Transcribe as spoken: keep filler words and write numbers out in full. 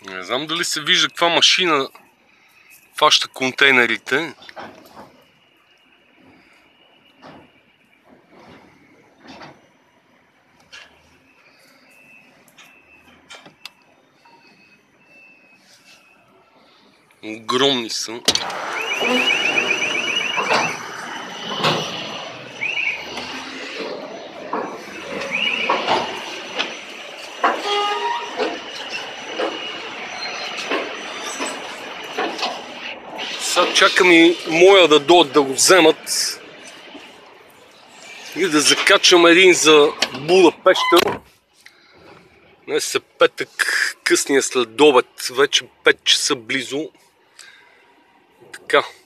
Не знам дали се вижда каква машина фаща контейнерите. Огромни са. Сега чакам и моя да дойдат да го вземат и да закачам един за Будапеща. Днес е петък, късния следобед, вече пет часа близо. Така.